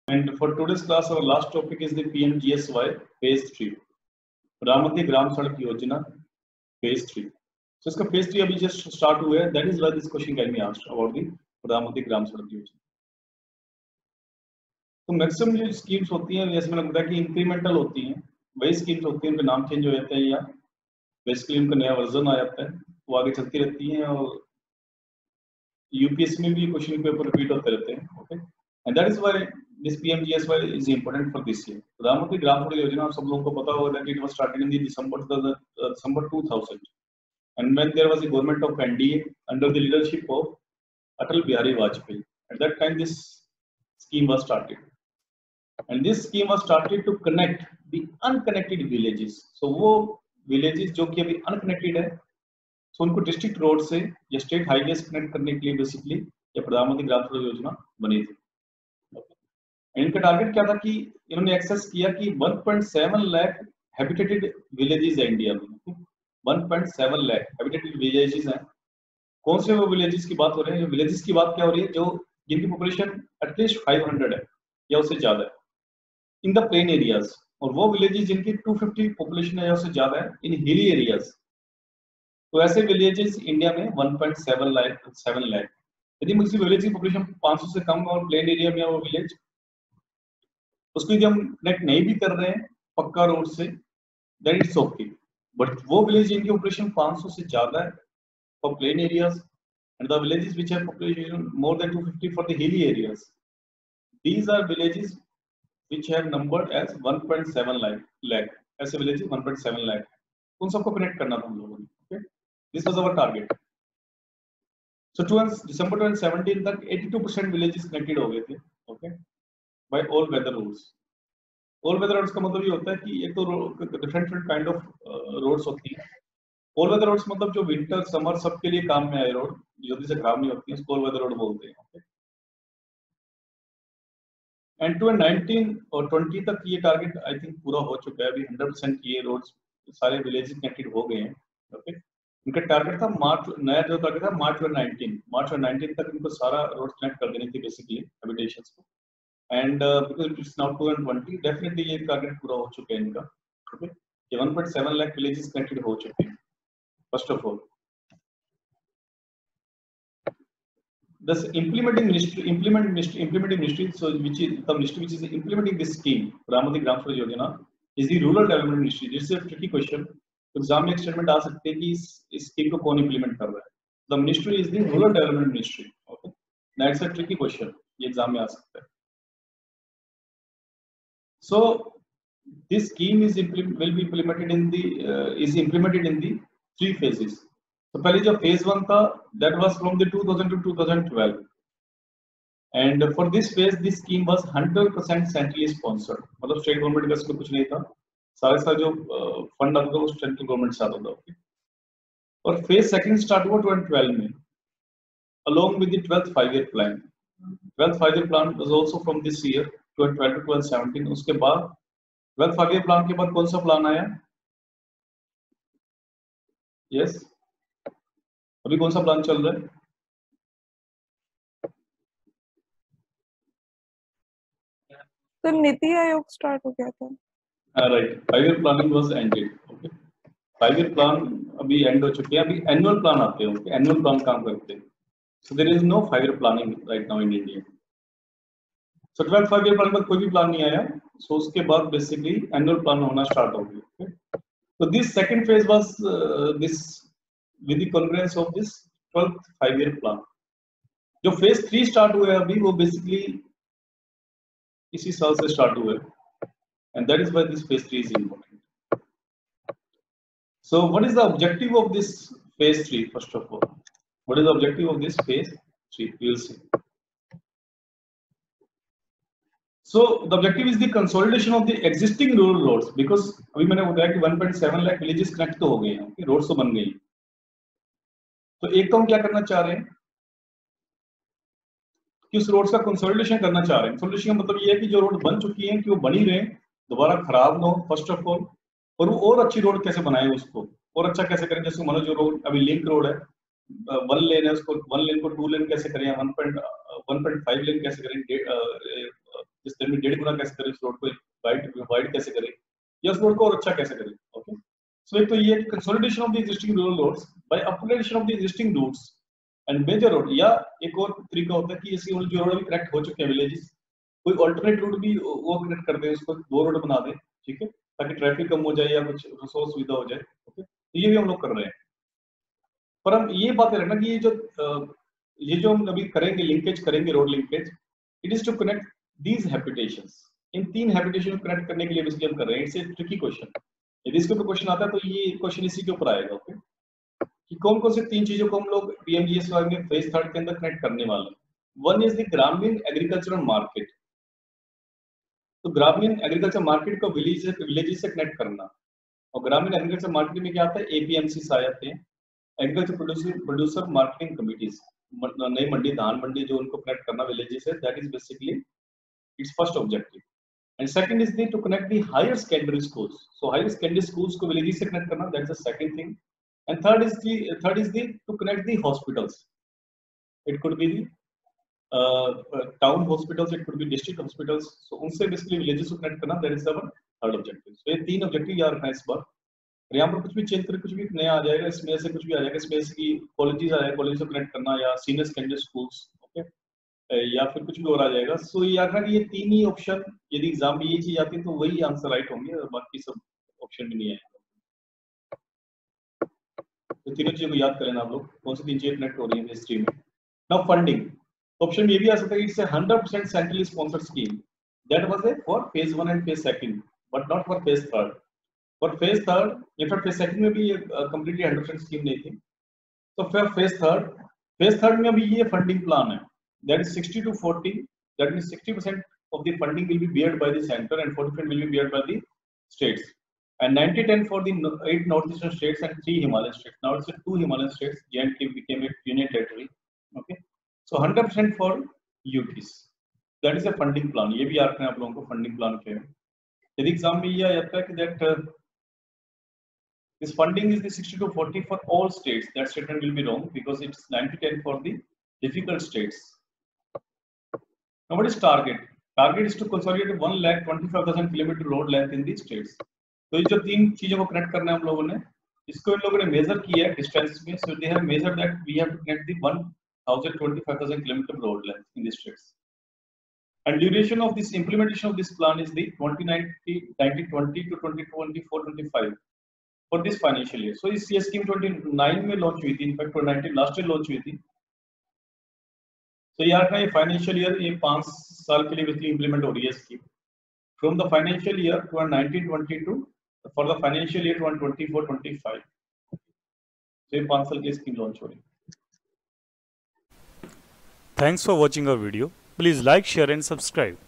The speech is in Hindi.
And for today's class, our last topic is the PMGSY phase 3, प्रधानमंत्री ग्राम सड़क योजना phase 3. So इसका phase 3 अभी just start हुआ है. That is why this question can be asked about the प्रधानमंत्री ग्राम सड़क योजना. तो मैक्सिमम जो स्कीम्स होती हैं जैसे मैंने बताया कि इंक्रीमेंटल होती हैं, वही स्कीम्स होती हैं, उनके नाम चेंज हो जाते हैं या बेसिकली उनका नया वर्जन आ जाता है, वो आगे चलती रहती हैं और यूपीएससी में भी क्वेश्चन पेपर रिपीट होते रहते हैं. Okay, and that is why this PMGSY is important for this year. Pradhanmantri Gram सड़क योजना आप सब लोगों को पता होगा that it was started in December 2000 and when there was a government of NDA under the leadership of Atal Bihari Vajpayee. At that time this scheme was started. And this scheme was started to connect the unconnected villages. So वो villages जो कि अभी unconnected है, so उनको district road से या state highways connect करने के लिए basically ये प्रधानमंत्री ग्राम सड़क योजना बनी थी. इनका टारगेट क्या था कि इन्होंने एक्सेस किया कि 1.7 लाख हैबिटेटेड विलेजेस है इंडिया में. 1.7 लाख हैबिटेटेड विलेजेस हैं. कौन से वो विलेजेस की बात हो रही है? जो विलेजेस की बात क्या हो रही है, जो जिनकी पॉपुलेशन एटलीस्ट 500 है या उससे ज्यादा है इन द प्लेन एरियाज, और वो विलेजेस जिनकी 250 पॉपुलेशन है या उससे ज्यादा है इन हिली एरियाज. तो ऐसे विलेजेस इंडिया में 1.7 लाख. यदि किसी विलेज की पॉपुलेशन 500 से कम और प्लेन एरिया में वो विलेज, उसको यदि हम कनेक्ट नहीं भी कर रहे हैं पक्का रोड से, देन इट्स ओके. बट वो विलेज जिनकी पॉपुलेशन 500 से ज्यादा है for plain areas and the villages which have population more than 250 for the hilly areas, these are villages which have numbered as 1.7 lakh. ऐसे villages 1.7 lakh. उन सबको कनेक्ट करना था हम लोगों ने. Okay, this was our target. So towards December 2017 तक 82% villages connected हो गए थे. Okay, by all weather roads. All weather roads का मतलब ये होता है कि एक तो different kind of roads होती हैं. All weather roads मतलब जो winter, summer सबके लिए काम में आए रोड, जल्दी से खराब नहीं होती है, उसको all weather road बोलते हैं. Okay? एंड 2019 और 20 तक ये टारगेट आई थिंक पूरा हो चुका है. अभी 100% ये रोड्स सारे विलेजेस कनेक्टेड हो गए हैं. ओके, इनका टारगेट था नया जो टारगेट था मार्च 2019 तक इनको सारा रोड कनेक्ट कर देनी थी बेसिकली हैबिटेशंस को. And because it's now 2020 definitely ये टारगेट पूरा हो चुका है इनका. ओके, ये 1.7 लाख विलेजेस कनेक्टेड हो चुके हैं. First of all this implementing ministry, so which is the ministry which is implementing this scheme, Pradhan Gram Sadak Yojana, is the Rural Development Ministry. This is a tricky question. Exam में एक स्टेटमेंट आ सकते हैं कि इस स्कीम को कौन इंप्लीमेंट कर रहा है. The ministry is the rural development ministry. Okay, that's a tricky question, ये एग्जाम में आ सकता है. So this scheme will be implemented in the 3 phases. तो पहले जो phase 1 था that was from the 2000 to 2012 and for this phase this scheme was 100% centrally sponsored. मतलब स्टेट गवर्नमेंट का इसमें कुछ नहीं था, सारे जो फंड आता था वो सेंट्रल गवर्नमेंट से आता था. ओके, और phase 2 स्टार्ट हुआ 2012 में along with the 12th 5-year plan. 12th 5-year plan was also from this year 2012 to 2017. उसके बाद 12th 5-year plan के बाद कौन सा प्लान आया? यस, अभी कौन सा प्लान चल रहा है? तो नीति आयोग स्टार्ट हो गया था. Right, 5-year planning was ended. Okay, 5-year plan अभी एंड हो चुके हैं. अभी एनुअल प्लान आते हैं. ओके, एनुअल प्लान काम करते हैं. So there is no 5-year planning right now in India. So 12th 5-year plan में कोई भी प्लान नहीं आया. सो उसके बाद बेसिकली एनुअल प्लान होना स्टार्ट हो गया. ओके, तो this second phase was this with the concurrence of this 12th 5-year plan. जो phase 3 स्टार्ट हुआ है अभी वो बेसिकली इसी साल से स्टार्ट हुआ है and that is why this phase 3 is important. So what is the objective of this phase 3? First of all, what is the objective of this phase 3? We will see. So the objective is the consolidation of the existing rural roads, because अभी मैंने बताया कि 1.7 लाख villages कनेक्ट तो हो गए हैं, रोड्स तो बन गई. तो एक तो हम क्या करना चाह रहे हैं कि उस रोड का कंसोलिडेशन करना चाह रहे हैं. कंसोलिडेशन का मतलब ये है कि जो रोड बन चुकी हैं कि वो बनी रहे, दोबारा खराब ना हो फर्स्ट ऑफ ऑल, और वो और अच्छी रोड कैसे बनाए, उसको और अच्छा कैसे करें. जैसे मान लो जो रोड अभी लिंक रोड है, 1 लेन है, उसको 1 लेन को 2 लेन कैसे करें, 1.5 लेन कैसे करें, इस दिन में 1.5 गुना कैसे करें, इस रोड को वाइड कैसे करें, या उस रोड को और अच्छा कैसे करें। ओके, सो एक तो ये consolidation of the existing rural roads by upgradation of the existing routes and major road, या एक और तरीका होता है कि इसकी जो रोड अभी कनेक्ट हो चुके हैं विलेजेस, कोई ऑल्टरनेट रूट भी वो कनेक्ट कर दे, उसको 2 रोड बना दे, ठीक है, ताकि ट्रैफिक कम हो जाए या कुछ रिसोर्स सुविधा हो जाए। ओके, तो ये भी हम लोग कर रहे हैं। पर हम ये बातें रखना कि ये जो हम अभी करेंगे, लिंकेज करेंगे, road linkage, it is to connect these habitations. इन 3 हैबिटेशन को कनेक्ट करने के लिए बेसिकली हम कर रहे हैं। इट्स ए ट्रिकी क्वेश्चन, यदि इसके ऊपर क्वेश्चन आता है तो ये क्वेश्चन इसी के ऊपर आएगा। ओके, कि कौन कौन से 3 चीजों को हम लोग पीएमजीएसवाई में फेज 3 के अंदर कनेक्ट करने वाले हैं। One is the gramin agricultural market, तो ग्रामीण एग्रीकल्चर मार्केट को विलेज से कनेक्ट करना। और ग्रामीण एग्रीकल्चर मार्केट में क्या आता है, एपीएमसी आ जाते हैं, agriculture producer marketing committees, Nai Mandi, धान मंडी, जो उनको कनेक्ट करना विलेजेस से, that is basically it's first objective. And second is the to connect the higher secondary schools, so higher secondary schools को विलेजेस से कनेक्ट करना, that is the second thing. And third is the to connect the hospitals, it could be town hospitals, it could be district hospitals, so उनसे बेसिकली विलेजेस को कनेक्ट करना, that is our third objective. So ये 3 ऑब्जेक्टिव याद रखना इस बार। और यहाँ पर कुछ भी चेंज करें, कुछ भी नया आ जाएगा, इसमें से कुछ भी आ जाएगा, इसमें से कि कॉलेजेस आ जाएगा, कॉलेज को कनेक्ट करना, या सीनियर सेकेंडरी स्कूल्स, ओके, या फिर कुछ भी और आ जाएगा। सो ये याद रखना कि ये 3 ही ऑप्शन, यदि एग्जाम में ये चीज आती है तो वही आंसर राइट होंगे, और बाकी सब ऑप्शन भी नहीं आएगा। तो तीनों चीजों को याद कर लेना आप लोग, कौन सी 3 चीजें कनेक्ट हो रही है हिस्ट्री में। नाउ फंडिंग, ऑप्शन ये भी आ सकता है, it's a 100% centrally sponsored scheme, that was a for phase 1 and phase 2 but not for phase 3। For phase 3, in fact phase 2 में भी ये कंप्लीटली 100% स्कीम नहीं थी। तो फिर फेज 3 में अभी ये फंडिंग प्लान है, that is 60-40, that means 60% of the funding will be beared by the center and 40% will be beared by the states, and 90-10 for the 8 northeastern states and 3 Himalayan states. Now it's 2 Himalayan states, J&K became a union territory. Okay, so 100% for UTs, that is a funding plan. ये भी याद रखना आप लोगों को, फंडिंग प्लान क्या है। यदि एग्जाम में ये आता है कि that this funding is the 60-40 for all states, that statement will be wrong because it's 90-10 for the difficult states. Now what is target? Target is to consolidate 1,25,000 kilometer road length in these states. तो ये जो 3 चीजों को कनेक्ट करना है हम लोगों ने, इसको इन लोगों ने मेजर किया है डिस्टेंस में, so they have measured that we have to connect the 1,25,000 kilometer road length in these states. And duration of this implementation of this plan is the 2019-20 to 2024-25 for this financial year. So ये स्कीम 29 में लॉन्च हुई थी, इनफैक्ट 2019 लास्ट ईयर लॉन्च हुई थी। तो यार का ये फाइनेंशियल ईयर, ये 5 साल के लिए बेसिकली इंप्लीमेंट हो रही है scheme, from the financial year 2019-22 for the financial year 2024-25। तो ये 5 साल की स्कीम लॉन्च हो रही है। Thanks for watching our video. Please like, share and subscribe.